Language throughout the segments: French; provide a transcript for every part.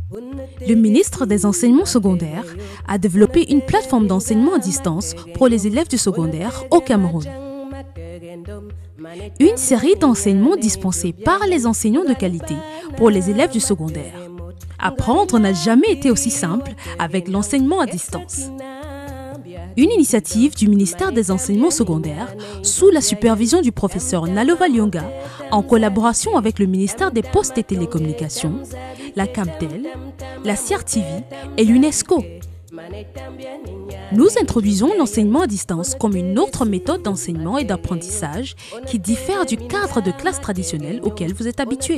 Le ministre des Enseignements secondaires a développé une plateforme d'enseignement à distance pour les élèves du secondaire au Cameroun. Une série d'enseignements dispensés par les enseignants de qualité pour les élèves du secondaire. Apprendre n'a jamais été aussi simple avec l'enseignement à distance. Une initiative du ministère des Enseignements secondaires sous la supervision du professeur Nalova Lyonga en collaboration avec le ministère des Postes et Télécommunications, la Camtel, la CRTV et l'UNESCO. Nous introduisons l'enseignement à distance comme une autre méthode d'enseignement et d'apprentissage qui diffère du cadre de classe traditionnel auquel vous êtes habitué.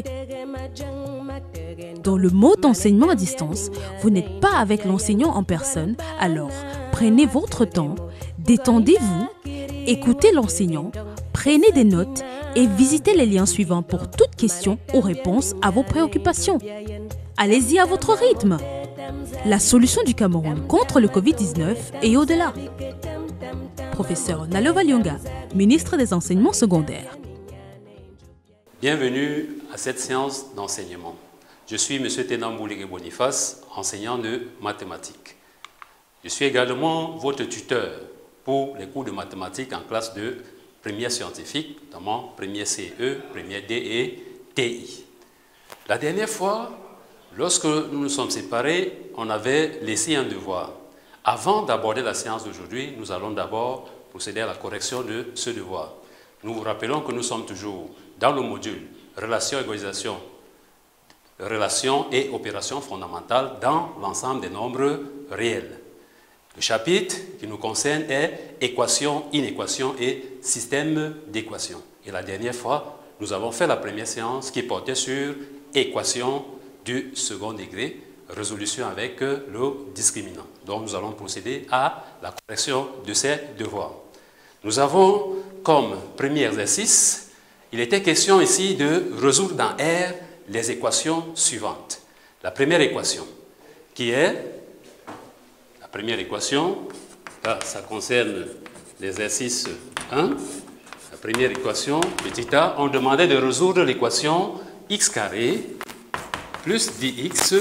Dans le mode d'enseignement à distance, vous n'êtes pas avec l'enseignant en personne, alors prenez votre temps, détendez-vous, écoutez l'enseignant, prenez des notes et visitez les liens suivants pour toute question ou réponse à vos préoccupations. Allez-y à votre rythme. La solution du Cameroun contre le Covid-19 et au-delà. Professeur Nalova Lyonga, ministre des Enseignements secondaires. Bienvenue à cette séance d'enseignement. Je suis M. Tenamboulé Boniface, enseignant de mathématiques. Je suis également votre tuteur pour les cours de mathématiques en classe de première scientifique, notamment premier CE, premier D et TI. La dernière fois, lorsque nous nous sommes séparés, on avait laissé un devoir. Avant d'aborder la séance d'aujourd'hui, nous allons d'abord procéder à la correction de ce devoir. Nous vous rappelons que nous sommes toujours dans le module Relations et opérations fondamentales dans l'ensemble des nombres réels. Le chapitre qui nous concerne est équations, inéquations et système d'équations. Et la dernière fois, nous avons fait la première séance qui portait sur équations du second degré, résolution avec le discriminant. Donc nous allons procéder à la correction de ces devoirs. Nous avons comme premier exercice, il était question ici de résoudre dans R les équations suivantes. La première équation, qui est, la première équation, là, ça concerne l'exercice 1, la première équation, petit a, on demandait de résoudre l'équation x carré plus 10x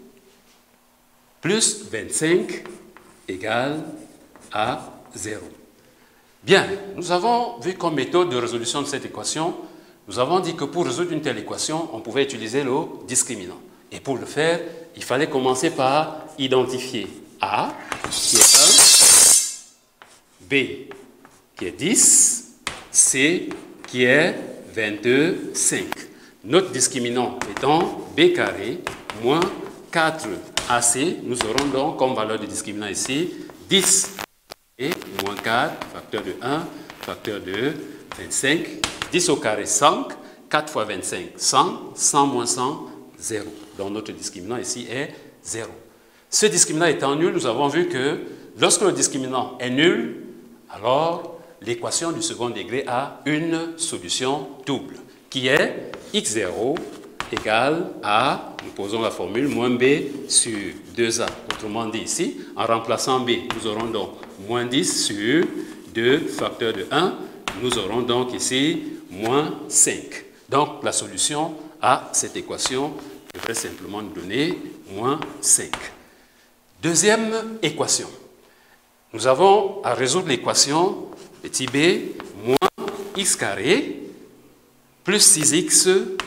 plus 25 égale à 0. Bien, nous avons vu comme méthode de résolution de cette équation, nous avons dit que pour résoudre une telle équation, on pouvait utiliser le discriminant. Et pour le faire, il fallait commencer par identifier A, qui est 1, B, qui est 10, C, qui est 25. Notre discriminant étant B carré moins 4AC, nous aurons donc comme valeur de discriminant ici 10 et moins 4, facteur de 1, facteur de 25, 10 au carré 5, 4 fois 25, 100, 100 moins 100, 0. Donc notre discriminant ici est 0. Ce discriminant étant nul, nous avons vu que lorsque le discriminant est nul, alors l'équation du second degré a une solution double, qui est x0 égale à, nous posons la formule, moins b sur 2a. Autrement dit ici, en remplaçant b, nous aurons donc moins 10 sur 2 facteur de 1, nous aurons donc ici moins 5. Donc la solution à cette équation devrait simplement nous donner moins 5. Deuxième équation. Nous avons à résoudre l'équation petit b moins x carré plus 6x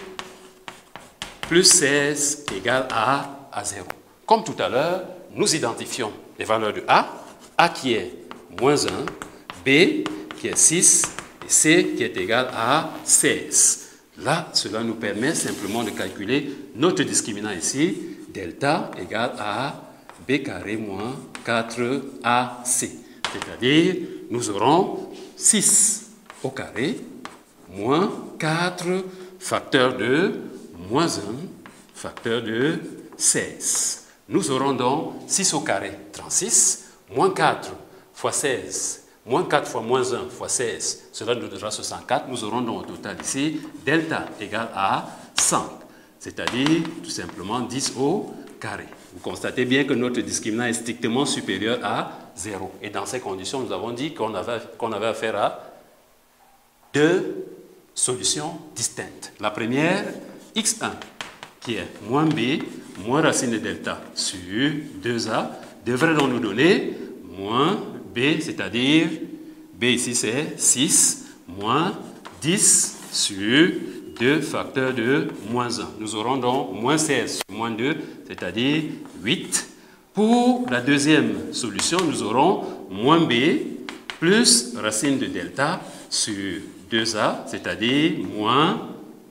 plus 16 égale à 0. Comme tout à l'heure, nous identifions les valeurs de A qui est moins 1, B qui est 6 et C qui est égal à 16. Là, cela nous permet simplement de calculer notre discriminant ici, delta égale à B carré moins 4AC. C'est-à-dire, nous aurons 6 au carré moins 4 facteur de moins 1 facteur de 16. Nous aurons donc 6 au carré, 36, moins 4 fois 16, moins 4 fois moins 1 fois 16, cela nous donnera 64. Nous aurons donc au total ici delta égale à 100, c'est-à-dire tout simplement 10 au carré. Vous constatez bien que notre discriminant est strictement supérieur à 0. Et dans ces conditions, nous avons dit qu'on avait affaire à deux solutions distinctes. La première, x1, qui est moins b, moins racine de delta sur 2a, devrait donc nous donner moins b, c'est-à-dire b ici c'est 6, moins 10 sur 2 facteur de moins 1. Nous aurons donc moins 16 sur moins 2, c'est-à-dire 8. Pour la deuxième solution, nous aurons moins b plus racine de delta sur 2a, c'est-à-dire moins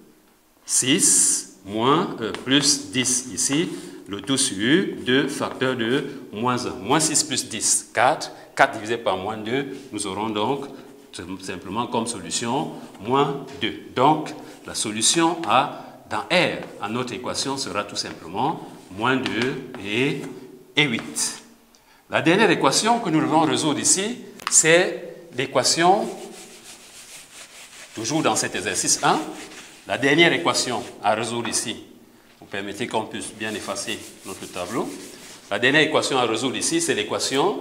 6, plus 10 ici, le tout sur 2 facteur de moins 1. Moins 6 plus 10, 4. 4 divisé par moins 2, nous aurons donc simplement comme solution moins 2. Donc, la solution dans R, à notre équation, sera tout simplement moins 2 et 8. La dernière équation que nous devons résoudre ici, c'est l'équation, toujours dans cet exercice 1, la dernière équation à résoudre ici. Vous permettez qu'on puisse bien effacer notre tableau. La dernière équation à résoudre ici, c'est l'équation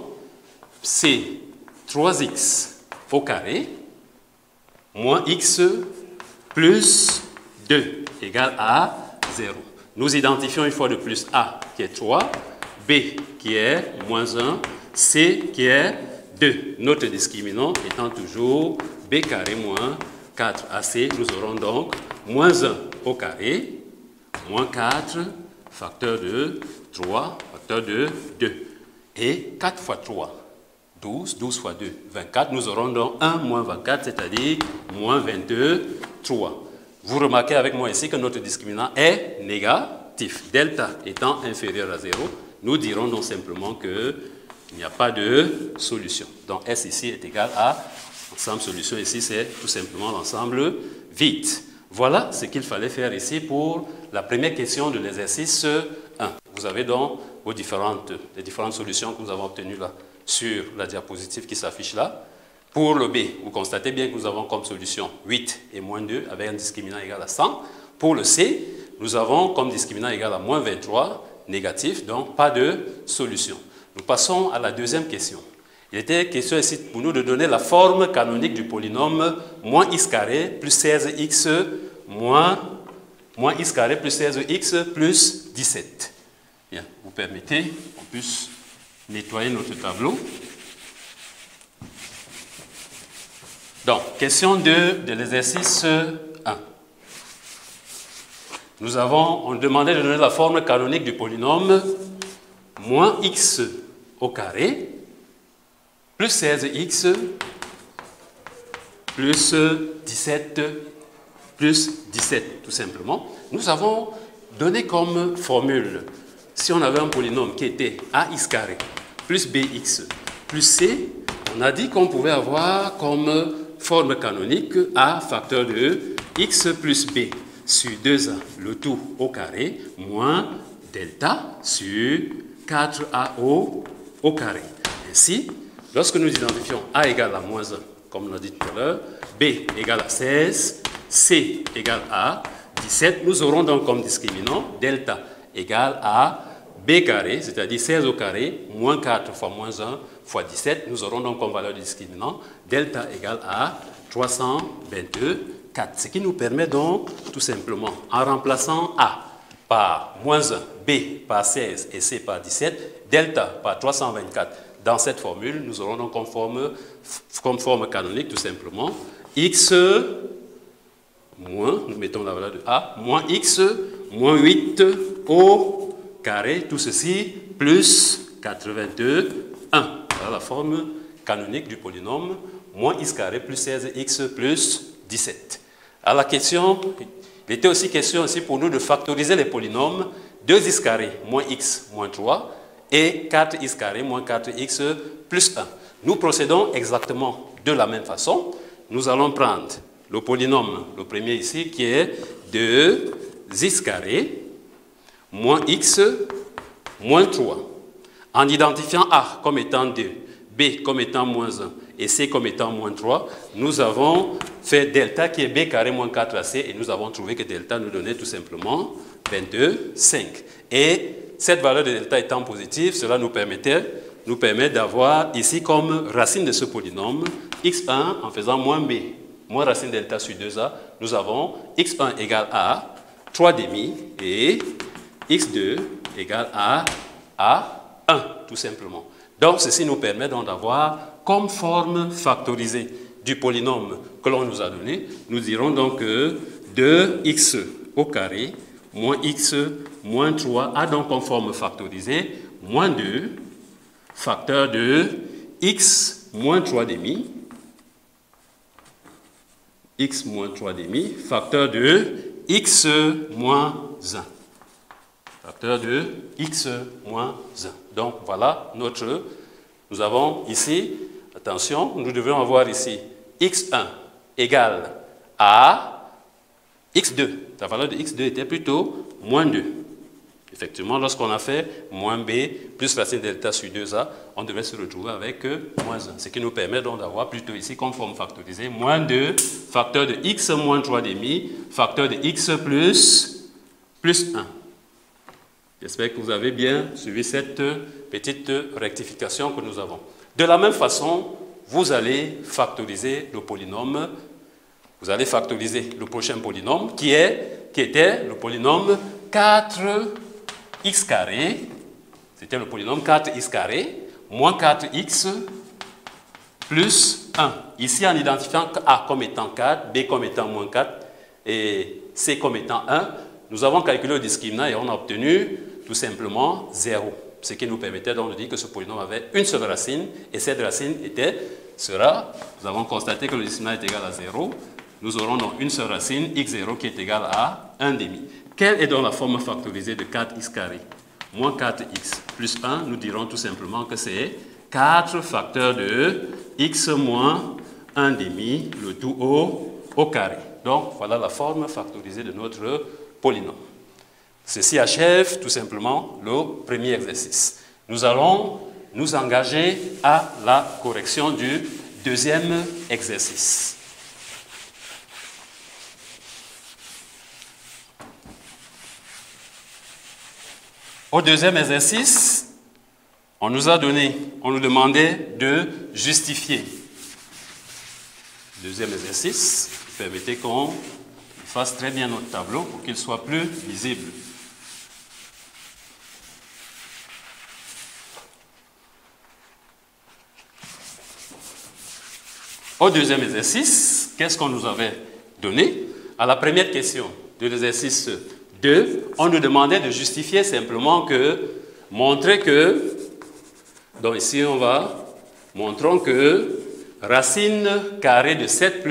C 3x au carré moins x plus 2 égale à 0. Nous identifions une fois de plus A qui est 3, B qui est moins 1, C qui est 2. Notre discriminant étant toujours B carré moins 4AC, nous aurons donc moins 1 au carré, moins 4, facteur de 3, facteur de 2. Et 4 fois 3, 12, 12 fois 2, 24. Nous aurons donc 1 moins 24, c'est-à-dire moins 22, 3. Vous remarquez avec moi ici que notre discriminant est négatif. Delta étant inférieur à 0, nous dirons donc simplement qu'il n'y a pas de solution. Donc S ici est égal à l'ensemble solution ici, c'est tout simplement l'ensemble vide. Voilà ce qu'il fallait faire ici pour la première question de l'exercice 1. Vous avez donc les différentes solutions que nous avons obtenues là sur la diapositive qui s'affiche là. Pour le B, vous constatez bien que nous avons comme solution 8 et moins 2 avec un discriminant égal à 100. Pour le C, nous avons comme discriminant égal à moins 23, négatif, donc pas de solution. Nous passons à la deuxième question. Il était question ici pour nous de donner la forme canonique du polynôme moins x carré plus 16x moins x carré plus 16x plus 17. Bien, vous permettez qu'on puisse nettoyer notre tableau. Donc, question 2 de l'exercice 1. On demandait de donner la forme canonique du polynôme moins x au carré plus 16x plus 17 plus 17, tout simplement. Nous avons donné comme formule, si on avait un polynôme qui était ax carré plus bx plus c, on a dit qu'on pouvait avoir comme forme canonique a facteur de x plus b sur 2a, le tout au carré, moins delta sur 4a au carré. Ainsi, lorsque nous identifions a égale à moins 1, comme on l'a dit tout à l'heure, b égale à 16, c égale à 17, nous aurons donc comme discriminant delta égale à b carré, c'est-à-dire 16 au carré, moins 4 fois moins 1 fois 17, nous aurons donc comme valeur du discriminant delta égale à 322, 4. Ce qui nous permet donc, tout simplement, en remplaçant a par moins 1, b par 16 et c par 17, delta par 324, dans cette formule, nous aurons donc comme forme canonique, tout simplement, x moins, nous mettons la valeur de a, moins x moins 8 au carré, tout ceci, plus 82, 1. Voilà la forme canonique du polynôme, moins x carré plus 16x plus 17. À la question, il était aussi question aussi pour nous de factoriser les polynômes 2x carré moins x moins 3 et 4x carré moins 4x plus 1. Nous procédons exactement de la même façon. Nous allons prendre le polynôme, le premier ici, qui est 2x carré moins x moins 3. En identifiant a comme étant 2, b comme étant moins 1 et c comme étant moins 3, nous avons fait delta qui est b carré moins 4ac et nous avons trouvé que delta nous donnait tout simplement 22,5. Et cette valeur de delta étant positive, cela nous permet d'avoir ici comme racine de ce polynôme x1 en faisant moins b, moins racine delta sur 2a, nous avons x1 égale a, 3 demi et x2 égale à 1, tout simplement. Donc, ceci nous permet donc d'avoir comme forme factorisée du polynôme que l'on nous a donné, nous dirons donc que 2x au carré moins x moins 3 a donc comme forme factorisée moins 2 facteur de x moins 3 demi, x moins 3 demi, facteur de x moins 1. Facteur de x moins 1. Donc voilà nous avons ici, attention, nous devons avoir ici x1 égale à x2. La valeur de x2 était plutôt moins 2. Effectivement, lorsqu'on a fait moins b plus racine delta sur 2a, on devait se retrouver avec moins 1. Ce qui nous permet donc d'avoir plutôt ici comme forme factorisée moins 2 facteur de x moins 3 demi facteur de x plus 1. J'espère que vous avez bien suivi cette petite rectification que nous avons. De la même façon, vous allez factoriser le polynôme. Vous allez factoriser le prochain polynôme qui était le polynôme 4x carré. C'était le polynôme 4x carré moins 4x plus 1. Ici, en identifiant A comme étant 4, B comme étant moins 4 et C comme étant 1, nous avons calculé le discriminant et on a obtenu tout simplement 0. Ce qui nous permettait donc de dire que ce polynôme avait une seule racine et cette racine nous avons constaté que le discriminant est égal à 0. Nous aurons donc une seule racine, x0, qui est égale à 1 demi. Quelle est donc la forme factorisée de 4x carré? Moins 4x plus 1, nous dirons tout simplement que c'est 4 facteur de x moins 1 demi, le tout au carré. Donc, voilà la forme factorisée de notre polynôme. Ceci achève tout simplement le premier exercice. Nous allons nous engager à la correction du deuxième exercice. Au deuxième exercice, on nous demandait de justifier. Deuxième exercice, permettez qu'on fasse très bien notre tableau pour qu'il soit plus visible. Au deuxième exercice, qu'est-ce qu'on nous avait donné? À la première question de l'exercice 2, on nous demandait de justifier simplement montrer que, donc ici montrons que racine carrée de 7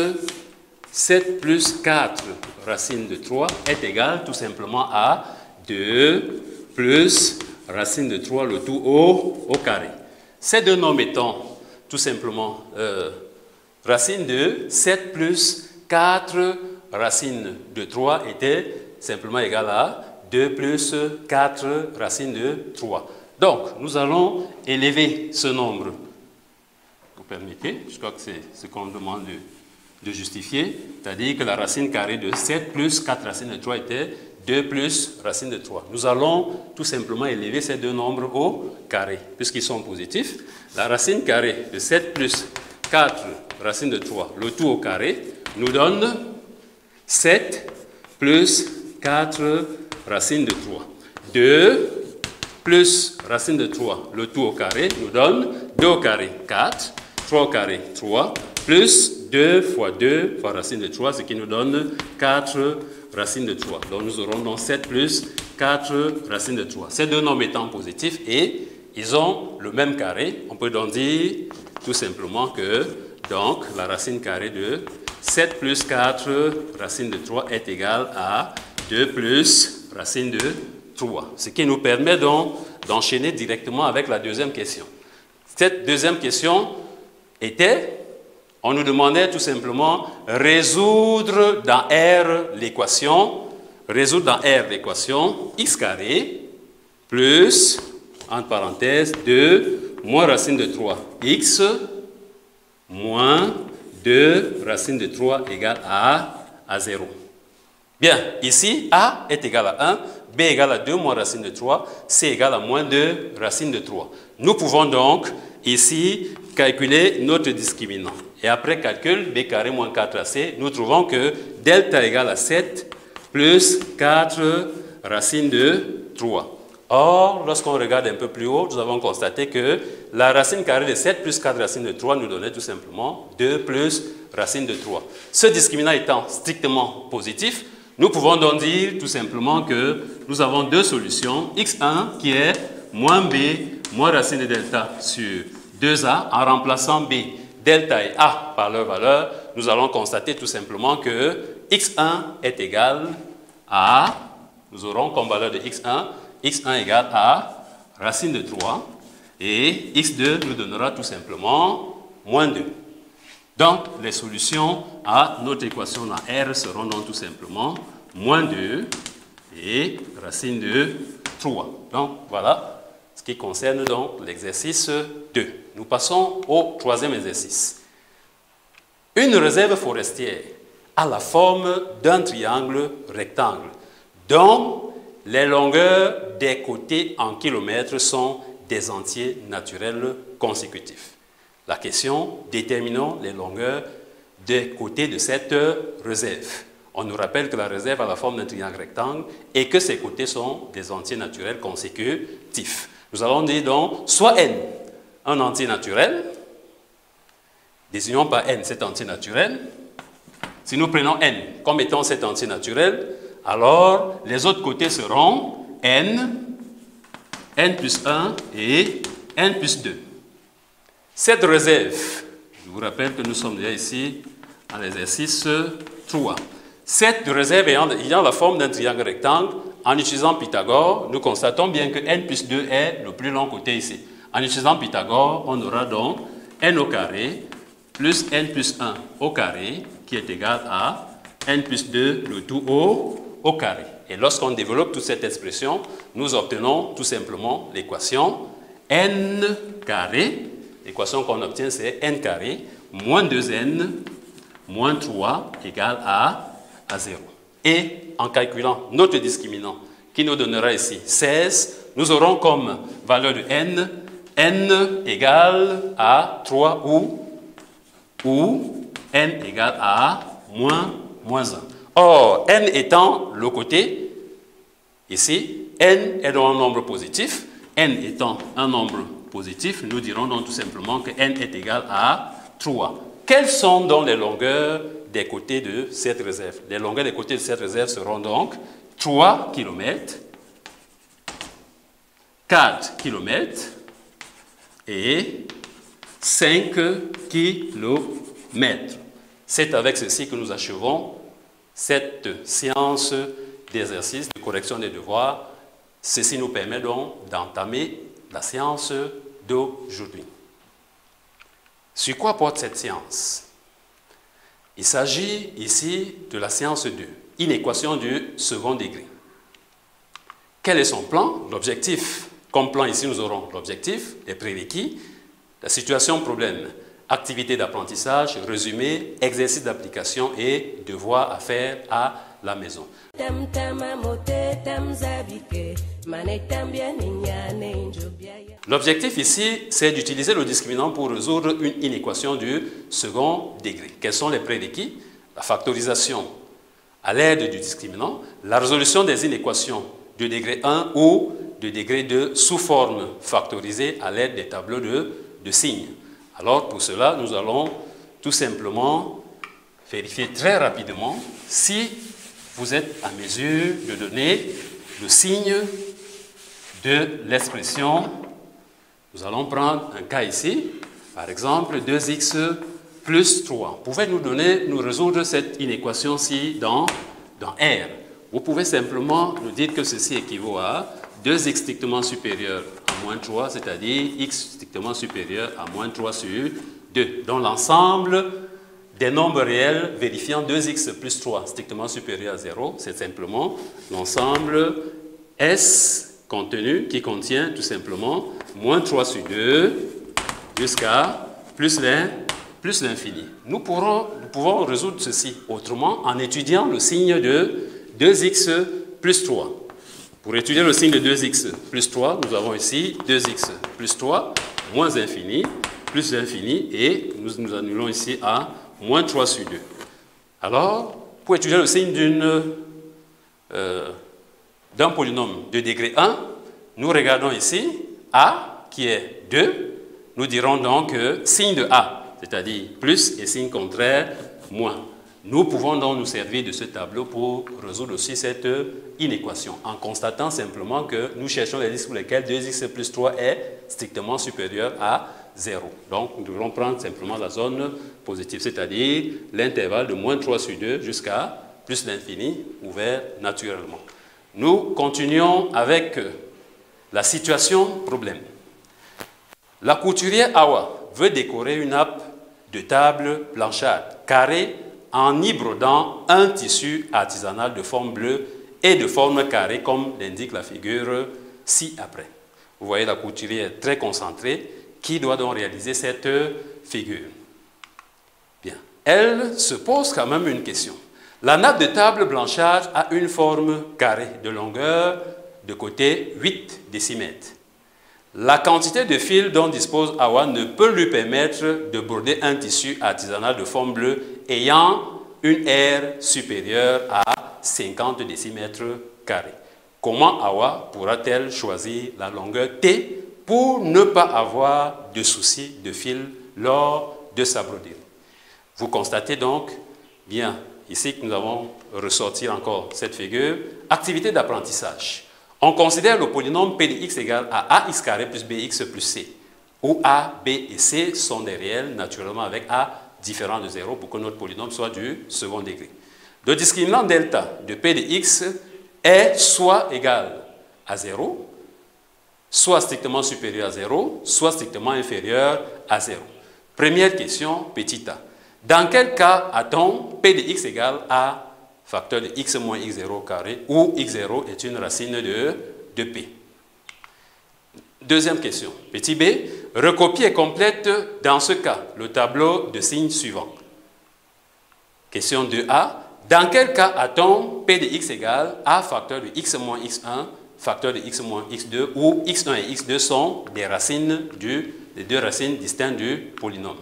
plus 4 racine de 3 est égale tout simplement à 2 plus racine de 3 le tout au carré. Ces deux nombres étant tout simplement racine de 7 plus 4 racine de 3 était simplement égal à 2 plus 4 racine de 3. Donc, nous allons élever ce nombre. Vous permettez, je crois que c'est ce qu'on demande de justifier, c'est-à-dire que la racine carrée de 7 plus 4 racine de 3 était 2 plus racine de 3. Nous allons tout simplement élever ces deux nombres au carré, puisqu'ils sont positifs. La racine carrée de 7 plus 4 racine de 3, le tout au carré, nous donne 7 plus 4 racine de 3. 2 plus racine de 3, le tout au carré, nous donne 2 au carré, 4, 3 au carré, 3, plus 2 fois 2 fois racine de 3, ce qui nous donne 4 racine de 3. Donc nous aurons donc 7 plus 4 racine de 3. Ces deux nombres étant positifs et ils ont le même carré, on peut donc dire tout simplement que donc la racine carrée de 7 plus 4 racine de 3 est égale à 2 plus racine de 3. Ce qui nous permet donc d'enchaîner directement avec la deuxième question. Cette deuxième question était, on nous demandait tout simplement résoudre dans R l'équation x carré plus, entre parenthèses, 2 moins racine de 3 x moins 2 racine de 3 égale à 0. Bien, ici, A est égal à 1, B égale à 2 moins racine de 3, C égale à moins 2 racine de 3. Nous pouvons donc ici calculer notre discriminant. Et après calcul, B carré moins 4AC, nous trouvons que delta égale à 7 plus 4 racine de 3. Or, lorsqu'on regarde un peu plus haut, nous avons constaté que la racine carrée de 7 plus 4 racine de 3 nous donnait tout simplement 2 plus racine de 3. Ce discriminant étant strictement positif, nous pouvons donc dire tout simplement que nous avons deux solutions. X1 qui est moins B moins racine de delta sur 2A. En remplaçant B, delta et A par leur valeur, nous allons constater tout simplement que X1 est égal à, nous aurons comme valeur de X1 égale à racine de 3 et X2 nous donnera tout simplement moins 2. Donc, les solutions à notre équation dans R seront donc tout simplement moins 2 et racine de 3. Donc, voilà ce qui concerne donc l'exercice 2. Nous passons au troisième exercice. Une réserve forestière a la forme d'un triangle rectangle dont les longueurs des côtés en kilomètres sont des entiers naturels consécutifs. La question, déterminons les longueurs des côtés de cette réserve. On nous rappelle que la réserve a la forme d'un triangle rectangle et que ses côtés sont des entiers naturels consécutifs. Nous allons dire donc soit n, un entier naturel, désignons par n cet entier naturel. Si nous prenons n comme étant cet entier naturel, alors les autres côtés seront n, n plus 1 et n plus 2. Cette réserve, je vous rappelle que nous sommes déjà ici à l'exercice 3. Cette réserve ayant la forme d'un triangle rectangle, en utilisant Pythagore, nous constatons bien que n plus 2 est le plus long côté ici. En utilisant Pythagore, on aura donc n au carré plus n plus 1 au carré qui est égal à n plus 2 le tout au carré. Et lorsqu'on développe toute cette expression, nous obtenons tout simplement l'équation n carré. L'équation qu'on obtient, c'est n carré moins 2n moins 3 égale à 0. Et en calculant notre discriminant, qui nous donnera ici 16, nous aurons comme valeur de n égale à 3 ou n égale à moins 1. Or, n étant le côté, ici, n est donc un nombre positif. N étant un nombre positif, nous dirons donc tout simplement que n est égal à 3. Quelles sont donc les longueurs des côtés de cette réserve? Les longueurs des côtés de cette réserve seront donc 3 km, 4 km et 5 km. C'est avec ceci que nous achevons cette séance d'exercice de correction des devoirs. Ceci nous permet donc d'entamer la séance d'aujourd'hui. Sur quoi porte cette séance? Il s'agit ici de la séance 2, une équation du second degré. Quel est son plan? L'objectif. Comme plan ici, nous aurons l'objectif, les prérequis, la situation problème, activité d'apprentissage, résumé, exercice d'application et devoir à faire à la maison. L'objectif ici, c'est d'utiliser le discriminant pour résoudre une équation du second degré. Quels sont les prérequis? La factorisation à l'aide du discriminant, la résolution des inéquations de degré 1 ou de degré 2 sous forme factorisée à l'aide des tableaux de signes. Alors pour cela, nous allons tout simplement vérifier très rapidement si vous êtes à mesure de donner le signe de l'expression. Nous allons prendre un cas ici, par exemple 2x plus 3. Vous pouvez nous résoudre cette inéquation-ci dans R. Vous pouvez simplement nous dire que ceci équivaut à 2x strictement supérieur à moins 3, c'est-à-dire x strictement supérieur à moins 3 sur 2. Donc l'ensemble des nombres réels vérifiant 2x plus 3 strictement supérieur à 0, c'est simplement l'ensemble S contenu qui contient tout simplement moins 3 sur 2 jusqu'à plus l'infini. Nous pouvons résoudre ceci autrement en étudiant le signe de 2x plus 3. Pour étudier le signe de 2x plus 3, nous avons ici 2x plus 3 moins infini, plus l'infini, et nous annulons ici à moins 3 sur 2. Alors, pour étudier le signe d'une d'un polynôme de degré 1, nous regardons ici A qui est 2. Nous dirons donc signe de A, c'est-à-dire plus et signe contraire, moins. Nous pouvons donc nous servir de ce tableau pour résoudre aussi cette inéquation, en constatant simplement que nous cherchons les listes pour lesquelles 2x plus 3 est strictement supérieur à 0. Donc, nous devrons prendre simplement la zone positive, c'est-à-dire l'intervalle de moins 3 sur 2 jusqu'à plus l'infini, ouvert naturellement. Nous continuons avec la situation problème. La couturière Awa veut décorer une nappe de table blanchâtre, carrée, en y brodant un tissu artisanal de forme bleue et de forme carrée, comme l'indique la figure ci-après. Vous voyez la couturière très concentrée qui doit donc réaliser cette figure. Bien. Elle se pose quand même une question. La nappe de table blanchâtre a une forme carrée de longueur de côté 8 décimètres. La quantité de fil dont dispose Awa ne peut lui permettre de broder un tissu artisanal de forme bleue ayant une aire supérieure à 50 décimètres carrés. Comment Awa pourra-t-elle choisir la longueur T pour ne pas avoir de soucis de fil lors de sa broderie? Vous constatez donc bien ici que nous avons ressorti encore cette figure. Activité d'apprentissage. On considère le polynôme P de x égale à ax carré plus bx plus c, où a, b et c sont des réels, naturellement avec a différent de 0 pour que notre polynôme soit du second degré. Le discriminant delta de P de x est soit égal à 0, soit strictement supérieur à 0, soit strictement inférieur à 0. Première question, petit a. Dans quel cas a-t-on P de x égale à facteur de x moins x0 au carré, où x0 est une racine de p? Deuxième question, petit b. Recopie et complète dans ce cas le tableau de signes suivant. Question 2a. Dans quel cas a-t-on P de x égale à facteur de x moins x1, facteur de x moins x2, où x1 et x2 sont des racines les deux racines distinctes du polynôme?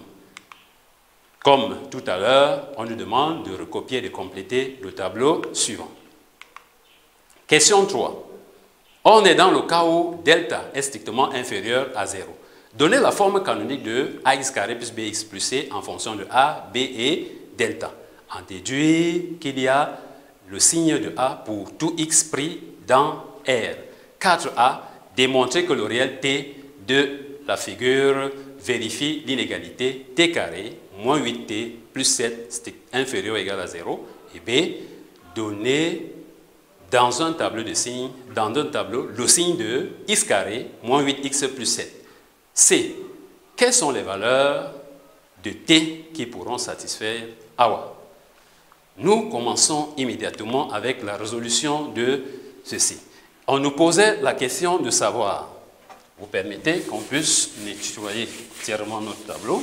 Comme tout à l'heure, on nous demande de recopier et de compléter le tableau suivant. Question 3. On est dans le cas où delta est strictement inférieur à 0. Donnez la forme canonique de ax carré plus bx plus c en fonction de a, b et delta. En déduit qu'il y a le signe de a pour tout x pris dans R. 4a. Démontrer que le réel t de la figure vérifie l'inégalité t carré moins 8t plus 7 inférieur ou égal à 0. Et b. Donner dans un tableau de signes, le signe de x carré moins 8x plus 7. C. Quelles sont les valeurs de t qui pourront satisfaire Awa? Nous commençons immédiatement avec la résolution de ceci. On nous posait la question de savoir. Vous permettez qu'on puisse nettoyer entièrement notre tableau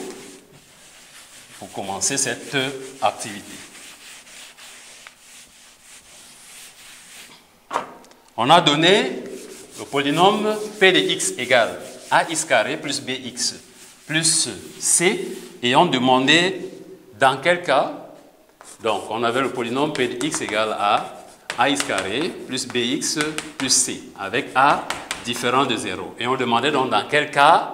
pour commencer cette activité. On a donné le polynôme P de x égale ax carré plus bx plus c et on demandait dans quel cas. Donc on avait le polynôme P de x égale à ax carré plus bx plus c avec a différent de 0. Et on demandait donc dans quel cas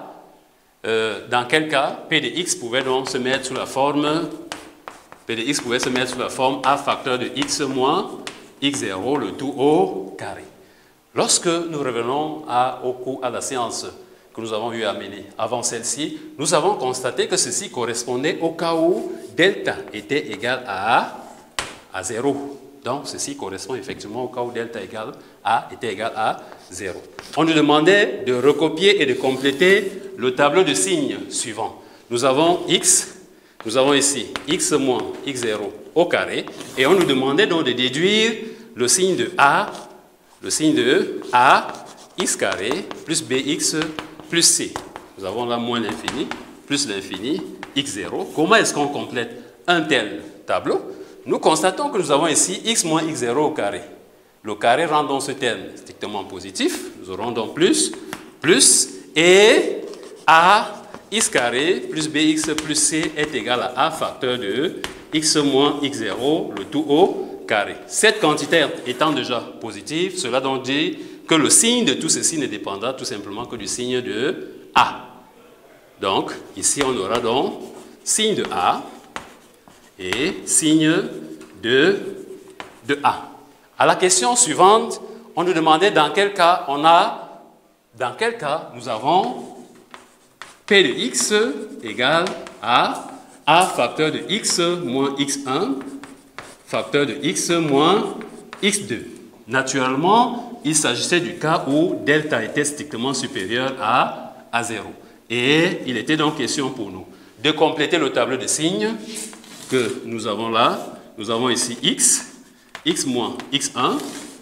P de x pouvait donc se mettre sous la forme a facteur de x moins x0 le tout au carré. Lorsque nous revenons à la séance que nous avons eu à mener avant celle-ci, nous avons constaté que ceci correspondait au cas où delta était égal à 0. Donc, ceci correspond effectivement au cas où delta était égal à 0. On nous demandait de recopier et de compléter le tableau de signes suivant. Nous avons x, nous avons ici x moins x0 au carré, et on nous demandait donc de déduire le signe de a, x carré plus bx plus c. Nous avons là moins l'infini, plus l'infini, x0. Comment est-ce qu'on complète un tel tableau? Nous constatons que nous avons ici x moins x0 au carré. Le carré rend donc ce terme strictement positif. Nous aurons donc plus, et a x carré plus bx plus c est égal à a facteur de x moins x0, le tout au carré. carré. Cette quantité étant déjà positive, cela donc dit que le signe de tout ceci ne dépendra tout simplement que du signe de A. Donc, ici, on aura donc signe de A et signe de A. À la question suivante, on nous demandait dans quel cas nous avons P de x égale à A facteur de x moins x1 facteur de x moins x2. Naturellement, il s'agissait du cas où delta était strictement supérieur à 0. Et il était donc question pour nous de compléter le tableau de signes que nous avons là. Nous avons ici x moins x1,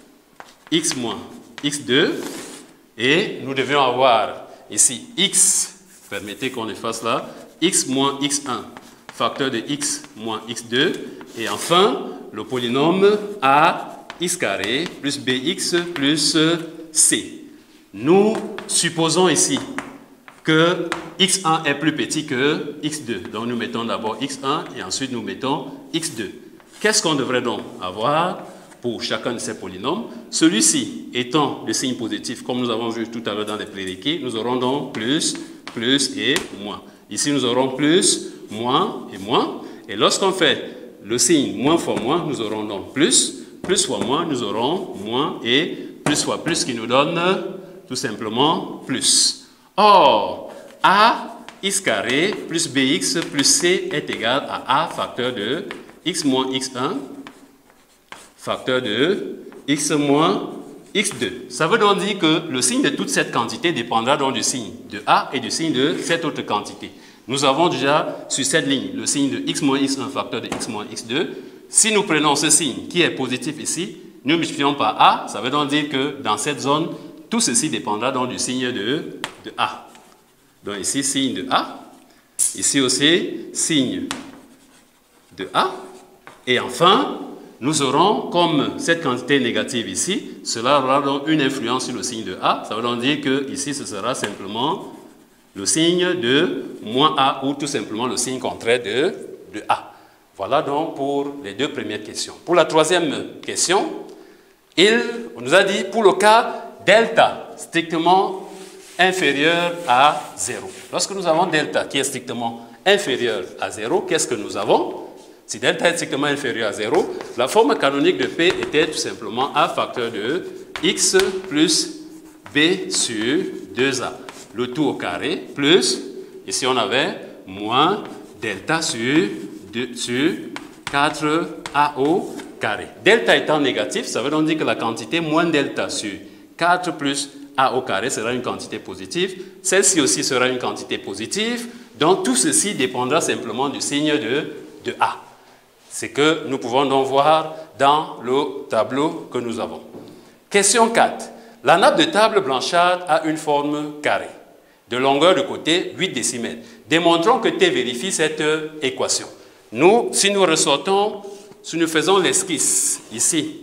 x moins x2, et nous devions avoir ici x, permettez qu'on efface là, x moins x1, facteur de x moins x2, et enfin le polynôme ax carré plus bx plus c. Nous supposons ici que x1 est plus petit que x2. Donc nous mettons d'abord x1 et ensuite nous mettons x2. Qu'est-ce qu'on devrait donc avoir pour chacun de ces polynômes? Celui-ci étant de signe positif, comme nous avons vu tout à l'heure dans les prérequis, nous aurons donc plus, plus et moins. Ici nous aurons plus, moins et moins. Et lorsqu'on fait le signe moins fois moins, nous aurons donc plus, plus fois moins, nous aurons moins et plus fois plus qui nous donne tout simplement plus. Or, ax carré plus bx plus c est égal à a facteur de x moins x1 facteur de x moins x2. Ça veut donc dire que le signe de toute cette quantité dépendra donc du signe de a et du signe de cette autre quantité. Nous avons déjà sur cette ligne le signe de x moins x1 facteur de x moins x2. Si nous prenons ce signe qui est positif ici, nous multiplions par a, ça veut donc dire que dans cette zone, tout ceci dépendra donc du signe de A. Donc ici, signe de A. Ici aussi, signe de A. Et enfin, nous aurons, comme cette quantité négative ici, cela aura donc une influence sur le signe de A. Ça veut donc dire que ici, ce sera simplement le signe de moins A ou tout simplement le signe contraire de A. Voilà donc pour les deux premières questions. Pour la troisième question, on nous a dit pour le cas delta strictement inférieur à 0. Lorsque nous avons delta qui est strictement inférieur à 0, qu'est-ce que nous avons? Si delta est strictement inférieur à 0, la forme canonique de P était tout simplement A facteur de x plus B sur 2A. Le tout au carré plus, ici on avait moins delta sur 4A au carré. Delta étant négatif, ça veut donc dire que la quantité moins delta sur 4 plus A au carré sera une quantité positive. Celle-ci aussi sera une quantité positive. Donc tout ceci dépendra simplement du signe de A. C'est que nous pouvons donc voir dans le tableau que nous avons. Question 4. La nappe de table blanchâtre a une forme carrée, de longueur de côté 8 décimètres. Démontrons que T vérifie cette équation. Si nous faisons l'esquisse ici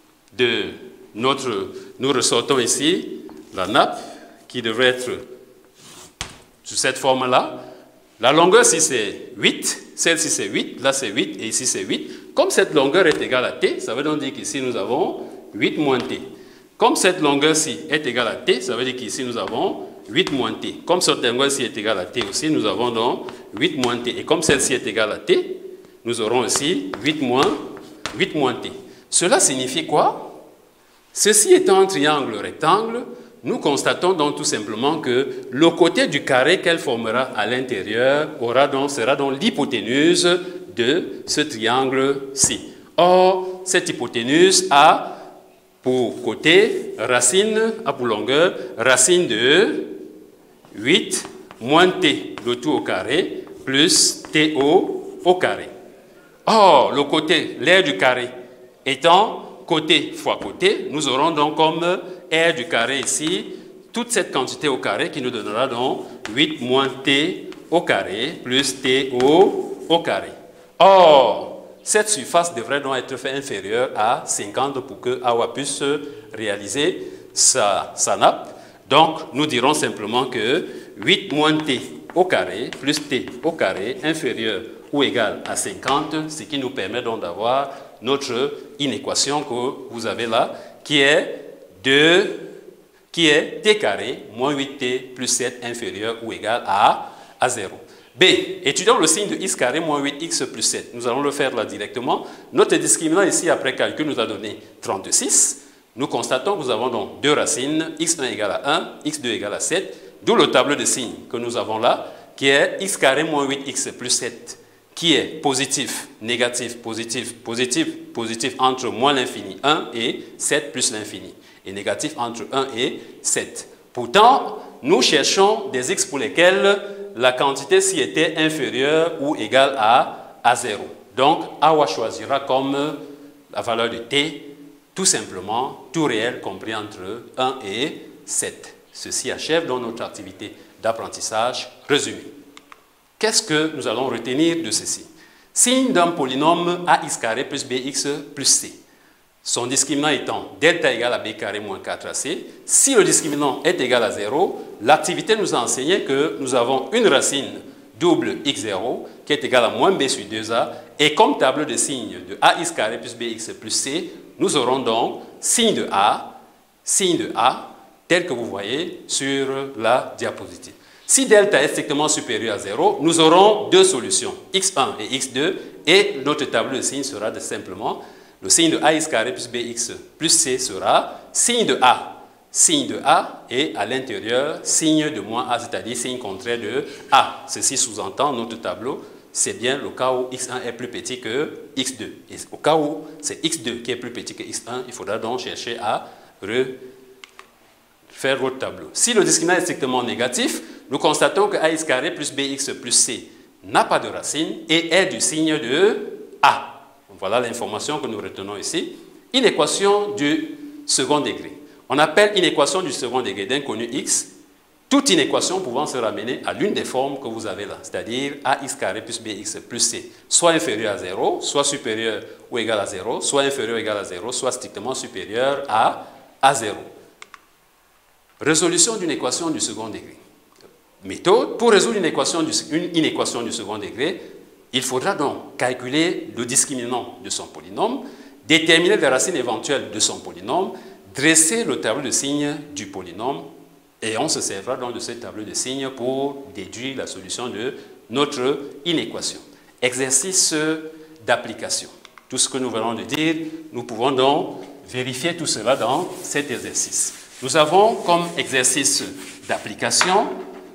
nous ressortons ici la nappe qui devrait être sous cette forme-là. La longueur, si c'est 8, celle-ci c'est 8, là c'est 8 et ici c'est 8. Comme cette longueur est égale à T, ça veut donc dire qu'ici nous avons 8 moins T. Comme cette longueur-ci est égale à T, ça veut dire qu'ici nous avons 8 moins T. Comme cette longueur-ci est égale à T aussi, nous avons donc 8 moins T. Et comme celle-ci est égale à T, nous aurons aussi 8 moins T. Cela signifie quoi? Ceci étant un triangle rectangle, nous constatons donc tout simplement que le côté du carré qu'elle formera à l'intérieur sera donc l'hypoténuse de ce triangle-ci. Or, cette hypoténuse a pour côté a pour longueur racine de 8 moins t, le tout au carré, plus t au carré. Or, l'aire du carré étant côté fois côté, nous aurons donc comme aire du carré ici, toute cette quantité au carré qui nous donnera donc 8 moins t au carré plus t au carré. Or, cette surface devrait donc être faite inférieure à 50 pour que AWA puisse réaliser sa nappe. Donc, nous dirons simplement que 8 moins t au carré plus t au carré inférieur ou égal à 50, ce qui nous permet donc d'avoir notre une équation que vous avez là, qui est t carré moins 8t plus 7 inférieur ou égal à 0. B, étudions le signe de x carré moins 8x plus 7. Nous allons le faire là directement. Notre discriminant ici, après calcul, nous a donné 36. Nous constatons que nous avons donc deux racines, x1 égale à 1, x2 égale à 7, d'où le tableau de signes que nous avons là, qui est x carré moins 8x plus 7, qui est positif, négatif, positif, positif, positif entre moins l'infini 1 et 7 plus l'infini, et négatif entre 1 et 7. Pourtant, nous cherchons des x pour lesquels la quantité s'y était inférieure ou égale à 0. Donc, Awa choisira comme la valeur de t, tout simplement, tout réel compris entre 1 et 7. Ceci achève donc notre activité d'apprentissage résumée. Qu'est-ce que nous allons retenir de ceci? Signe d'un polynôme ax carré plus bx plus c. Son discriminant étant delta égale à b carré moins 4ac. Si le discriminant est égal à 0, l'activité nous a enseigné que nous avons une racine double x0 qui est égale à moins b sur 2a. Et comme tableau de signes de ax carré plus bx plus c, nous aurons donc signe de A, tel que vous voyez sur la diapositive. Si delta est strictement supérieur à 0, nous aurons deux solutions, x1 et x2, et notre tableau de signes sera simplement le signe de ax carré plus bx plus c sera signe de A, et à l'intérieur, signe de moins A, c'est-à-dire signe contraire de A. Ceci sous-entend notre tableau, c'est bien le cas où x1 est plus petit que x2. Et au cas où c'est x2 qui est plus petit que x1, il faudra donc chercher à refaire votre tableau. Si le discriminant est strictement négatif, nous constatons que ax carré plus bx plus c n'a pas de racine et est du signe de A. Voilà l'information que nous retenons ici. Une équation du second degré. On appelle une équation du second degré d'inconnu x toute inéquation pouvant se ramener à l'une des formes que vous avez là, c'est-à-dire ax carré plus bx plus c, soit inférieur à 0, soit supérieur ou égal à 0, soit inférieur ou égal à 0, soit strictement supérieur à 0. Résolution d'une équation du second degré. Méthode, pour résoudre une équation du second degré, il faudra donc calculer le discriminant de son polynôme, déterminer les racines éventuelles de son polynôme, dresser le tableau de signes du polynôme, et on se servira donc de ce tableau de signes pour déduire la solution de notre inéquation. Exercice d'application. Tout ce que nous venons de dire, nous pouvons donc vérifier tout cela dans cet exercice. Nous avons comme exercice d'application,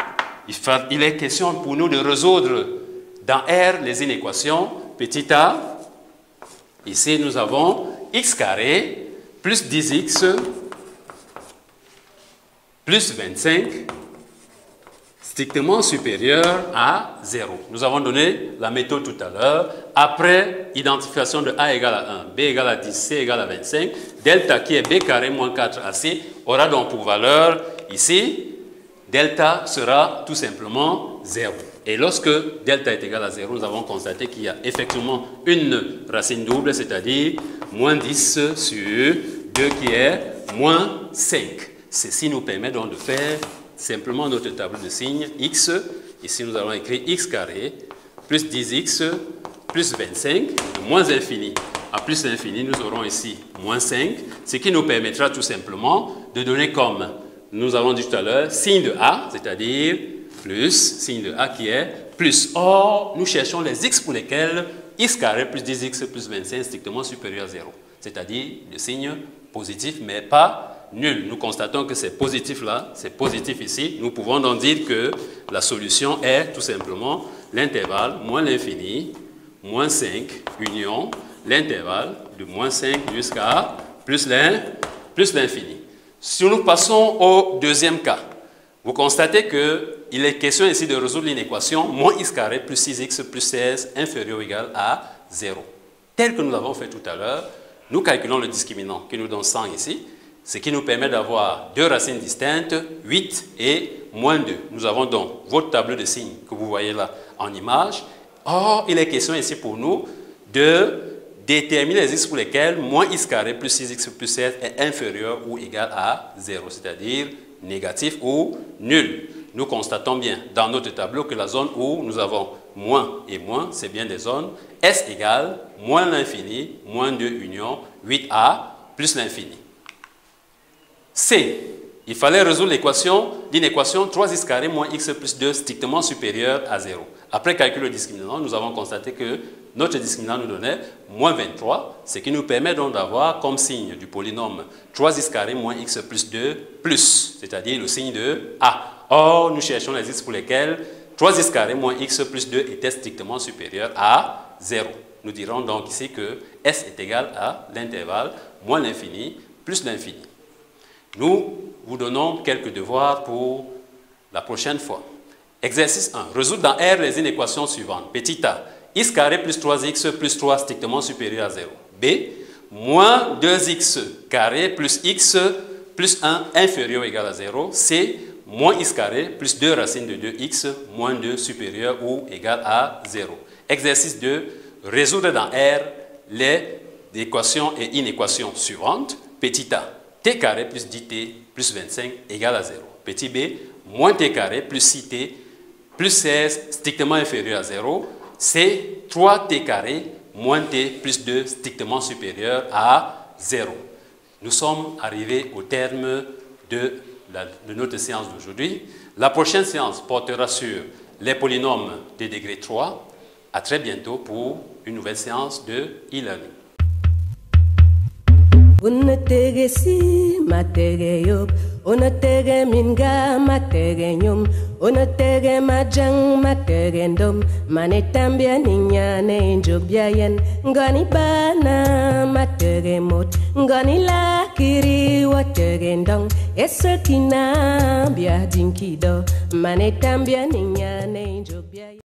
il est question pour nous de résoudre dans R les inéquations. Petit a, ici nous avons x carré plus 10x plus 25 strictement supérieur à 0. Nous avons donné la méthode tout à l'heure. Après identification de A égale à 1, B égale à 10, C égale à 25, delta qui est B carré moins 4AC aura donc pour valeur ici, delta sera tout simplement 0. Et lorsque delta est égal à 0, nous avons constaté qu'il y a effectivement une racine double, c'est-à-dire moins 10 sur 2 qui est moins 5. Ceci nous permet donc de faire simplement notre tableau de signes x. Ici, nous allons écrire x carré plus 10x plus 25, de moins infini à plus l'infini, nous aurons ici moins 5, ce qui nous permettra tout simplement de donner comme nous avons dit tout à l'heure, signe de A, c'est-à-dire plus, signe de A qui est plus. Or, nous cherchons les x pour lesquels x carré plus 10x plus 25 est strictement supérieur à 0, c'est-à-dire le signe positif, mais pas nul. Nous constatons que c'est positif là, c'est positif ici. Nous pouvons donc dire que la solution est tout simplement l'intervalle moins l'infini, moins 5, union, l'intervalle de moins 5 jusqu'à plus l'infini. Si nous passons au deuxième cas, vous constatez qu'il est question ici de résoudre l'inéquation moins x carré plus 6x plus 16 inférieur ou égal à 0. Tel que nous l'avons fait tout à l'heure, nous calculons le discriminant qui nous donne 100 ici, ce qui nous permet d'avoir deux racines distinctes, 8 et moins 2. Nous avons donc votre tableau de signes que vous voyez là en image. Or, il est question ici pour nous de déterminer les x pour lesquels moins x carré plus 6x plus 16 est inférieur ou égal à 0, c'est-à-dire négatif ou nul. Nous constatons bien dans notre tableau que la zone où nous avons moins et moins, c'est bien des zones S égale moins l'infini, moins 2 union 8a plus l'infini. C. Il fallait résoudre d'une équation 3x carré moins x plus 2 strictement supérieure à 0. Après calcul du discriminant, nous avons constaté que notre discriminant nous donnait moins 23, ce qui nous permet donc d'avoir comme signe du polynôme 3x carré moins x plus 2 plus, c'est-à-dire le signe de a. Or, nous cherchons les x pour lesquels 3x carré moins x plus 2 était strictement supérieur à 0. Nous dirons donc ici que S est égal à l'intervalle moins l'infini plus l'infini. Nous vous donnons quelques devoirs pour la prochaine fois. Exercice 1. Résoudre dans R les inéquations suivantes. Petit a, x carré plus 3x plus 3 strictement supérieur à 0. B, moins 2x carré plus x plus 1 inférieur ou égal à 0. C, moins x carré plus 2 racines de 2x moins 2 supérieur ou égal à 0. Exercice 2. Résoudre dans R les équations et inéquations suivantes. Petit a, t carré plus 10t plus 25 égale à 0. Petit b, moins t carré plus 6t plus 16 strictement inférieur à 0. C, 3t carré moins t plus 2 strictement supérieur à 0. Nous sommes arrivés au terme de notre séance d'aujourd'hui. La prochaine séance portera sur les polynômes de degré 3. À très bientôt pour une nouvelle séance de e-learning. Unatege si matege yop, unatege minga matege nyum, unatege majang matege ndom, manetambia ninyane injobiayen, ngani bana matege mot, ngani lakiri watege ndong, esakina bia dinkido, manetambia ninyane injobiayen.